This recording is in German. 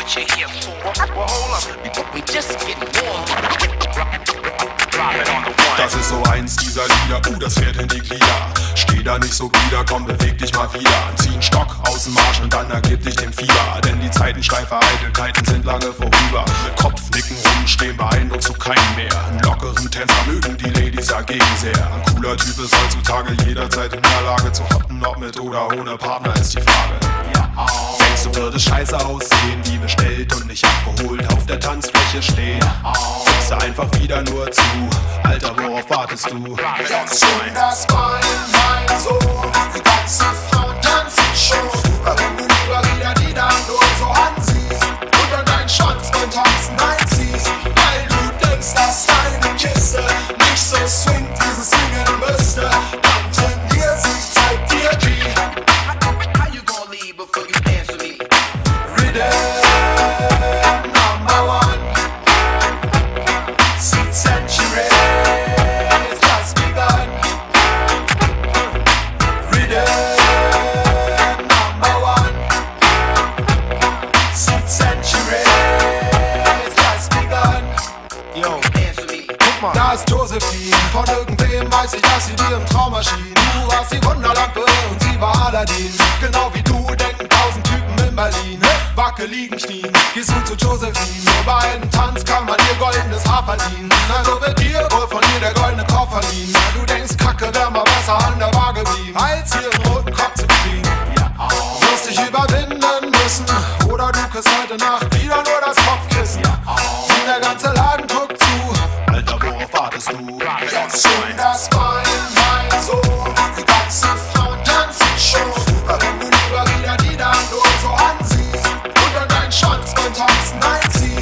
what you're here for. Well, hold up, we just getting warm. Das ist so eins dieser Lieder, das fährt in die Glieder. Steh da nicht so bieder, komm, beweg dich mal wieder. Zieh einen Stock aus dem Marsch und dann ergib dich dem Fieber. Denn die Zeiten steifer Eitelkeiten sind lange vorüber. Mit Kopfnicken rumstehen beeindruckst du keinen mehr. Einen lockeren Tänzer mögen die Ladies dagegen sehr. Ein cooler Typ ist heutzutage jederzeit in der Lage zu hoppen, ob mit oder ohne Partner ist die Frage. Denkst du, würde scheiße aussehen, wie bestellt und nicht abgeholt auf der Tanzfläche stehen? Gibst du einfach wieder nur zu, Alter, worauf wartest du? Ganz schön das Bein, mein Sohn, die ganze Frau tanzen schon. Warum du lieber wieder die dann nur so ansiehst und dann deinen Schwanz beim Tanzen einziehst? Weil du denkst, dass deine Kiste nicht so swingt, wie sie singen müsste. Dann trainier sie, zeig dir die. How you gonna leave before you dance with me? Riddim, number one. Since centuries just begun. Riddim, number one. Since centuries just begun. Yo, dance with me. Guck mal, da ist Josephine. Von irgendwem weiß ich, dass sie dir im Traum erschien. Du warst die Wunderlampe und sie war Aladdin. Genau wie du denken 1000 Typen in Berlin. Wackeligen Knien, gehst du zu Josephine. Nur bei einem Tanz kann man ihr goldenes Haar verdienen. Also wird dir wohl von ihr der goldene Korb verliehen. Du denkst, Kacke wär mal besser an der Bar geblieben, als hier einen roten Kopf zu kriegen. Wirst dich überwinden müssen, oder du kriegst heute Nacht wieder nur das Kopfkissen. Und der ganze Laden guckt zu, Alter, worauf wartest du? ganz schön das Bein, mein Sohn, die ganze Frau tanzen schon. Warum du lieber wieder die dann nur so ansiehst und dann deinen Schwanz beim Tanzen einziehst?